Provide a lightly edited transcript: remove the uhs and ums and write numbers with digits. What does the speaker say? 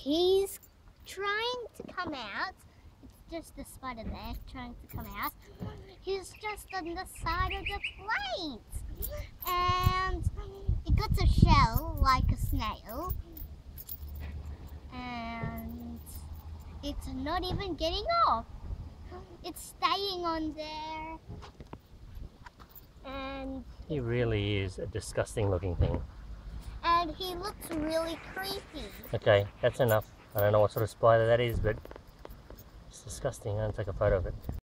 he's trying to come out. It's just the spider there trying to come out. He's just on the side of the plate. And it got a shell like a snail. And it's not even getting off. It's staying on there. And He really is a disgusting looking thing. and he looks really creepy. Okay, that's enough. I don't know what sort of spider that is, but it's disgusting. I'm going to take a photo of it.